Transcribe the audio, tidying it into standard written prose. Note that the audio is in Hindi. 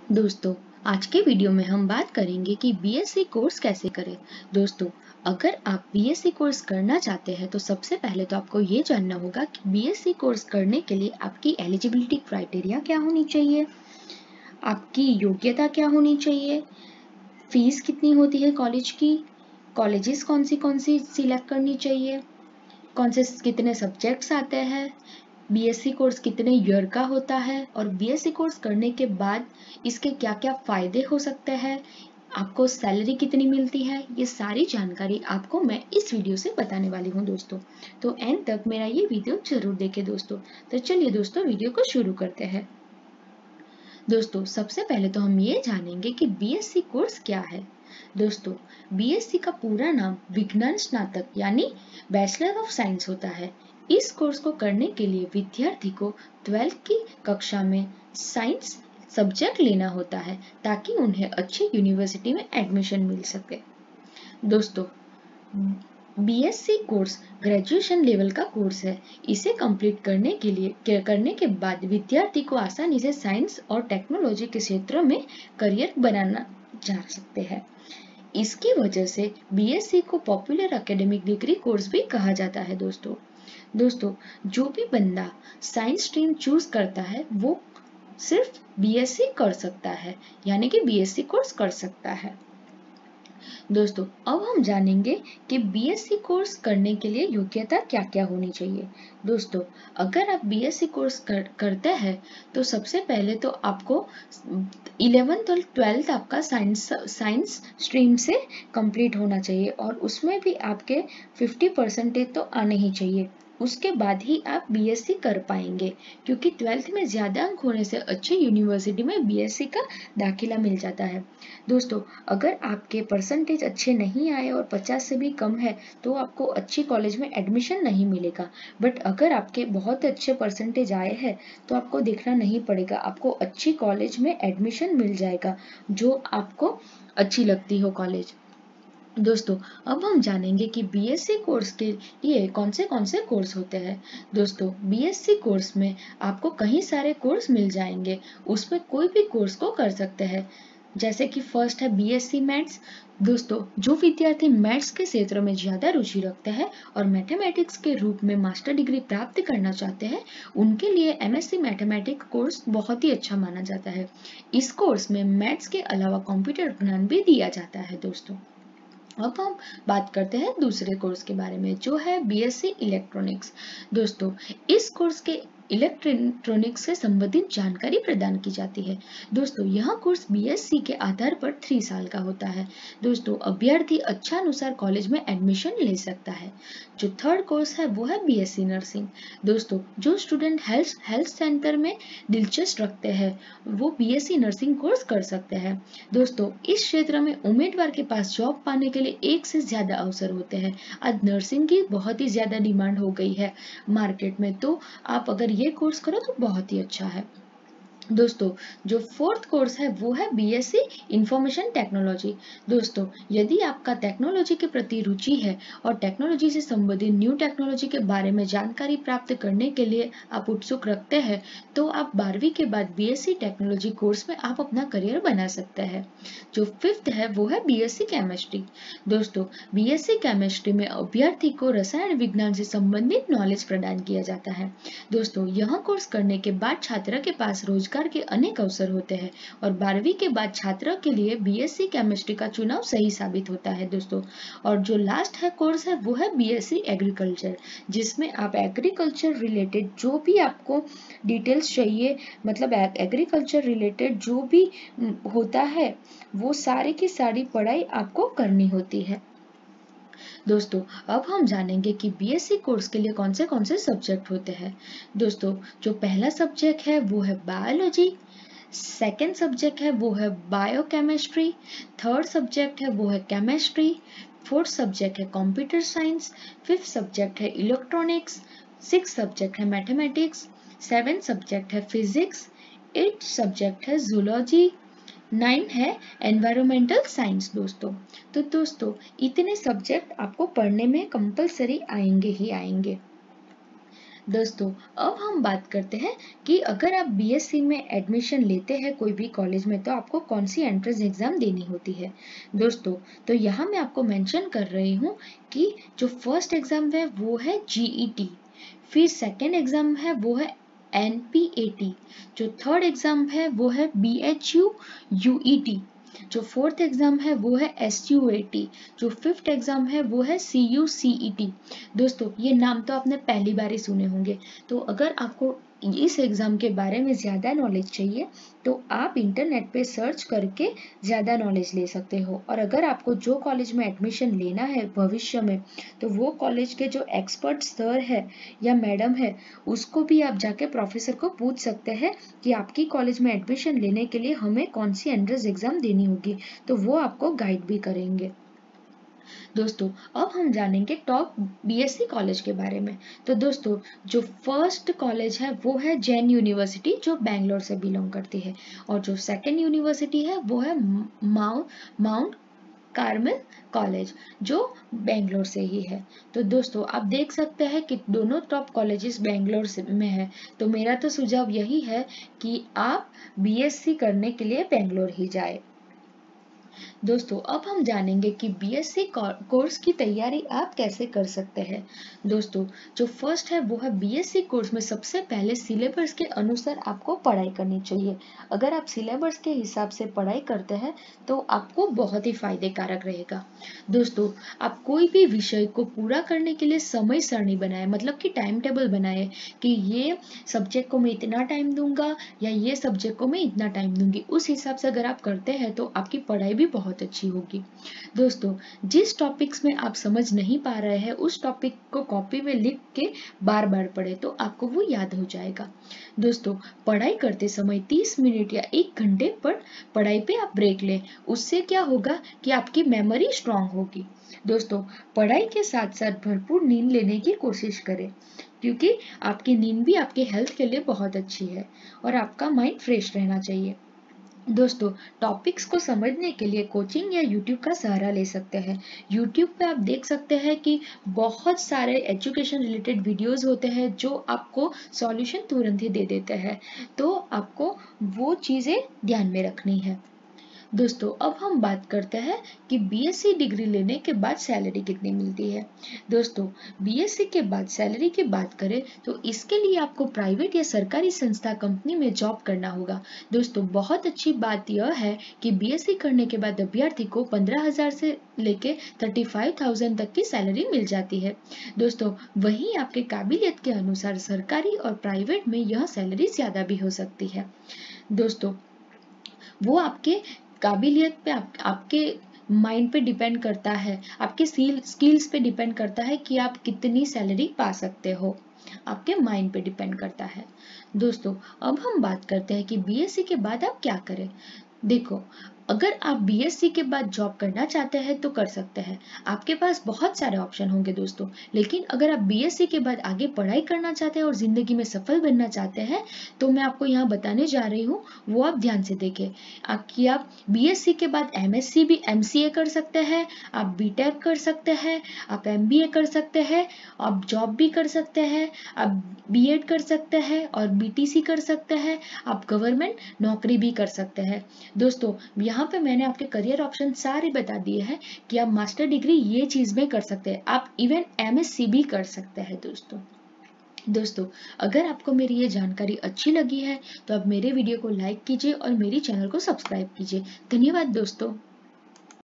दोस्तों, आज के वीडियो में हम बात करेंगे कि बीएससी कोर्स कैसे करें। दोस्तों, अगर आप बीएससी कोर्स करना चाहते हैं तो सबसे पहले तो आपको ये जानना होगा कि बीएससी कोर्स करने के लिए आपकी एलिजिबिलिटी क्राइटेरिया क्या होनी चाहिए, आपकी योग्यता क्या होनी चाहिए, फीस कितनी होती है कॉलेज की, कॉलेजेस कौन सी सिलेक्ट करनी चाहिए, कौन से कितने सब्जेक्ट्स आते हैं, बीएससी कोर्स कितने ईयर का होता है और बीएससी कोर्स करने के बाद इसके क्या क्या फायदे हो सकते हैं, आपको सैलरी कितनी मिलती है, ये सारी जानकारी आपको मैं इस वीडियो से बताने वाली हूँ दोस्तों। तो एंड तक मेरा ये वीडियो जरूर देखें दोस्तों। तो चलिए दोस्तों, वीडियो को शुरू करते हैं। दोस्तों, सबसे पहले तो हम ये जानेंगे कि बीएससी कोर्स क्या है। दोस्तों, बीएससी का पूरा नाम विज्ञान स्नातक यानी बैचलर ऑफ साइंस होता है। इस कोर्स को करने के लिए विद्यार्थी को 12th की कक्षा में साइंस सब्जेक्ट लेना होता है ताकि उन्हें अच्छी यूनिवर्सिटी में एडमिशन मिल सके। दोस्तों, बीएससी कोर्स ग्रेजुएशन लेवल का कोर्स है। इसे कंप्लीट करने के बाद विद्यार्थी को आसानी से साइंस और टेक्नोलॉजी के क्षेत्र में करियर बनाना जा सकते हैं। इसकी वजह से बीएससी को पॉपुलर एकेडमिक डिग्री कोर्स भी कहा जाता है दोस्तों, जो भी बंदा साइंस स्ट्रीम चूज करता है वो सिर्फ बीएससी कर सकता है, यानी कि बीएससी कोर्स कर सकता है। दोस्तों, अब हम जानेंगे कि बीएससी कोर्स करने के लिए योग्यता क्या क्या होनी चाहिए। दोस्तों, अगर आप बीएससी कोर्स करते हैं तो सबसे पहले तो आपको 11th और 12th आपका साइंस स्ट्रीम से कंप्लीट होना चाहिए और उसमें भी आपके 50% तो आने ही चाहिए। उसके बाद ही आप बीएससी कर पाएंगे, क्योंकि 12th में ज़्यादा अंक होने से अच्छी यूनिवर्सिटी में बीएससी का दाखिला मिल जाता है। दोस्तों, अगर आपके परसेंटेज अच्छे नहीं आए और 50 से भी कम है तो आपको अच्छी कॉलेज में एडमिशन नहीं मिलेगा। बट अगर आपके बहुत अच्छे परसेंटेज आए हैं तो आपको देखना नहीं पड़ेगा, आपको अच्छी कॉलेज में एडमिशन मिल जाएगा जो आपको अच्छी लगती हो कॉलेज। दोस्तों, अब हम जानेंगे कि बीएससी कोर्स के लिए कौन से कोर्स होते हैं। दोस्तों, बीएससी कोर्स में आपको कई सारे कोर्स मिल जाएंगे, उसमें कोई भी कोर्स को कर सकते हैं। जैसे कि फर्स्ट है बीएससी मैथ्स। दोस्तों, जो विद्यार्थी मैथ्स के क्षेत्र में ज्यादा रुचि रखते हैं और मैथमेटिक्स के रूप में मास्टर डिग्री प्राप्त करना चाहते हैं, उनके लिए एमएससी मैथमेटिक्स कोर्स बहुत ही अच्छा माना जाता है। इस कोर्स में मैथ्स के अलावा कंप्यूटर ज्ञान भी दिया जाता है दोस्तों। अब हम बात करते हैं दूसरे कोर्स के बारे में, जो है बीएससी इलेक्ट्रॉनिक्स। दोस्तों, इस कोर्स के इलेक्ट्रॉनिक्स से संबंधित जानकारी प्रदान की जाती है। दोस्तों, यह कोर्स बीएससी के आधार पर 3 साल का होता है। दोस्तों, अभ्यर्थी अच्छा अनुसार कॉलेज में एडमिशन ले सकता है। जो थर्ड कोर्स है वो है बीएससी नर्सिंग। दोस्तों, जो स्टूडेंट हेल्थ सेंटर में दिलचस्प रखते हैं वो बीएससी नर्सिंग कोर्स कर सकते हैं। दोस्तों, इस क्षेत्र में उम्मीदवार के पास जॉब पाने के लिए एक से ज्यादा अवसर होते हैं। आज नर्सिंग की बहुत ही ज्यादा डिमांड हो गई है मार्केट में, तो आप अगर ये कोर्स करो तो बहुत ही अच्छा है। दोस्तों, जो फोर्थ कोर्स है वो है बीएससी इंफॉर्मेशन टेक्नोलॉजी। दोस्तों, यदि आपका टेक्नोलॉजी के प्रति रुचि है और टेक्नोलॉजी से संबंधित न्यू टेक्नोलॉजी के बारे में जानकारी प्राप्त करने के लिए आप उत्सुक रखते हैं तो आप 12वीं के बाद बीएससी टेक्नोलॉजी कोर्स में आप अपना करियर बना सकते हैं। जो फिफ्थ है वो है बीएससी केमिस्ट्री। दोस्तों, बीएससी केमिस्ट्री में अभ्यर्थी को रसायन विज्ञान से संबंधित नॉलेज प्रदान किया जाता है। दोस्तों, यह कोर्स करने के बाद छात्र के पास रोजगार के अनेक अवसर होते हैं और 12वीं के बाद छात्र के लिए बीएससी केमिस्ट्री का चुनाव सही साबित होता है दोस्तों। और जो लास्ट है कोर्स है वो है बीएससी एग्रीकल्चर, जिसमें आप एग्रीकल्चर रिलेटेड जो भी आपको डिटेल्स चाहिए, मतलब एग्रीकल्चर रिलेटेड जो भी होता है वो सारी की सारी पढ़ाई आपको करनी होती है। दोस्तों, अब हम जानेंगे कि बीएससी कोर्स के लिए कौन से सब्जेक्ट होते हैं। दोस्तों, जो पहला सब्जेक्ट है वो है बायोलॉजी, सेकेंड सब्जेक्ट है वो है बायोकेमिस्ट्री, थर्ड सब्जेक्ट है वो है केमिस्ट्री, फोर्थ सब्जेक्ट है कंप्यूटर साइंस, फिफ्थ सब्जेक्ट है इलेक्ट्रॉनिक्स, सिक्स सब्जेक्ट है मैथमेटिक्स, सेवेंथ सब्जेक्ट है फिजिक्स, एट सब्जेक्ट है जूलॉजी, 9 है एनवायरमेंटल साइंस दोस्तों। तो दोस्तों, इतने सब्जेक्ट आपको पढ़ने में कंपलसरी आएंगे ही आएंगे। दोस्तों अब हम बात करते हैं कि अगर आप बीएससी में एडमिशन लेते हैं कोई भी कॉलेज में तो आपको कौन सी एंट्रेंस एग्जाम देनी होती है। दोस्तों तो यहाँ मैं आपको मेंशन कर रही हूँ कि जो फर्स्ट एग्जाम है वो है जीईटी, फिर सेकेंड एग्जाम है वो है एनपीएटी, जो थर्ड एग्जाम है वो है बीएचयू यूईटी, जो फोर्थ एग्जाम है वो है एसयूएटी, जो फिफ्थ एग्जाम है वो है सीयूसीईटी। दोस्तों ये नाम तो आपने पहली बार ही सुने होंगे, तो अगर आपको इस एग्जाम के बारे में ज़्यादा नॉलेज चाहिए तो आप इंटरनेट पे सर्च करके ज़्यादा नॉलेज ले सकते हो। और अगर आपको जो कॉलेज में एडमिशन लेना है भविष्य में तो वो कॉलेज के जो एक्सपर्ट सर है या मैडम है उसको भी आप जाके प्रोफेसर को पूछ सकते हैं कि आपकी कॉलेज में एडमिशन लेने के लिए हमें कौन सी एंट्रेंस एग्जाम देनी होगी, तो वो आपको गाइड भी करेंगे। दोस्तों अब हम जानेंगे टॉप बीएससी कॉलेज के बारे में। तो दोस्तों जो फर्स्ट कॉलेज है वो है जैन यूनिवर्सिटी जो बैंगलोर से बिलोंग करती है, और जो सेकंड यूनिवर्सिटी है वो है माउंट कार्मेल कॉलेज जो बेंगलोर से ही है। तो दोस्तों आप देख सकते हैं कि दोनों टॉप कॉलेजेस बेंगलोर में है, तो मेरा तो सुझाव यही है कि आप बीएससी करने के लिए बेंगलोर ही जाए। दोस्तों अब हम जानेंगे कि बीएससी कोर्स की तैयारी आप कैसे कर सकते हैं। दोस्तों जो फर्स्ट है वो है बीएससी कोर्स में सबसे पहले सिलेबस के अनुसार आपको पढ़ाई करनी चाहिए। अगर आप सिलेबस के हिसाब से पढ़ाई करते हैं तो आपको बहुत ही फायदे कारक रहेगा। दोस्तों आप कोई भी विषय को पूरा करने के लिए समय सारणी बनाए, मतलब कि टाइम टेबल बनाए कि ये सब्जेक्ट को मैं इतना टाइम दूंगा या ये सब्जेक्ट को मैं इतना टाइम दूंगी। उस हिसाब से अगर आप करते हैं तो आपकी पढ़ाई भी बहुत अच्छी होगी। दोस्तों जिस टॉपिक्स में आप समझ नहीं पा रहे हैं उस टॉपिक को कॉपी में लिख के बार बार पढ़े तो आपको वो याद हो जाएगा। दोस्तों पढ़ाई करते समय 30 मिनट या 1 घंटे पर पढ़ाई पे आप ब्रेक लें, उससे क्या होगा कि आपकी मेमोरी स्ट्रांग होगी। दोस्तों पढ़ाई के साथ साथ भरपूर नींद लेने की कोशिश करें, क्योंकि आपकी नींद भी आपके हेल्थ के लिए बहुत अच्छी है और आपका माइंड फ्रेश रहना चाहिए। दोस्तों टॉपिक्स को समझने के लिए कोचिंग या यूट्यूब का सहारा ले सकते हैं। यूट्यूब पे आप देख सकते हैं कि बहुत सारे एजुकेशन रिलेटेड वीडियोस होते हैं जो आपको सॉल्यूशन तुरंत ही दे देते हैं, तो आपको वो चीज़ें ध्यान में रखनी है। दोस्तों अब हम बात करते हैं कि बीएससी डिग्री लेने के बाद सैलरी कितनी मिलती है। दोस्तों बीएससी के बाद सैलरी की बात करें तो इसके लिए आपको प्राइवेट या सरकारी संस्था कंपनी में जॉब करना होगा। दोस्तों बहुत अच्छी बात यह है कि बीएससी करने के बाद अभ्यर्थी को 15,000 से लेके 35,000 तक की सैलरी मिल जाती है। दोस्तों वहीं आपके काबिलियत के अनुसार सरकारी और प्राइवेट में यह सैलरी ज्यादा भी हो सकती है। दोस्तों वो आपके काबिलियत पे आपके माइंड पे डिपेंड करता है, आपके स्किल्स पे डिपेंड करता है कि आप कितनी सैलरी पा सकते हो, आपके माइंड पे डिपेंड करता है। दोस्तों अब हम बात करते हैं कि बीएससी के बाद आप क्या करें। देखो अगर आप बीएससी के बाद जॉब करना चाहते हैं तो कर सकते हैं, आपके पास बहुत सारे ऑप्शन होंगे दोस्तों। लेकिन अगर आप बीएससी के बाद आगे पढ़ाई करना चाहते हैं और जिंदगी में सफल बनना चाहते हैं तो मैं आपको यहाँ बताने जा रही हूँ, वो आप ध्यान से देखें। आप बीएससी के बाद एमएससी भी एमसीए कर सकते हैं, आप बीटेक कर सकते हैं, आप एमबीए कर सकते हैं, आप जॉब भी कर सकते हैं, आप बीएड कर सकते हैं और बीटीसी कर सकते हैं, आप गवर्नमेंट नौकरी भी कर सकते हैं। दोस्तों यहाँ पे मैंने आपके करियर ऑप्शन सारे बता दिए हैं कि आप मास्टर डिग्री ये चीज में कर सकते हैं, आप इवन एमएससी भी कर सकते हैं। दोस्तों अगर आपको मेरी ये जानकारी अच्छी लगी है तो आप मेरे वीडियो को लाइक कीजिए और मेरी चैनल को सब्सक्राइब कीजिए। धन्यवाद दोस्तों।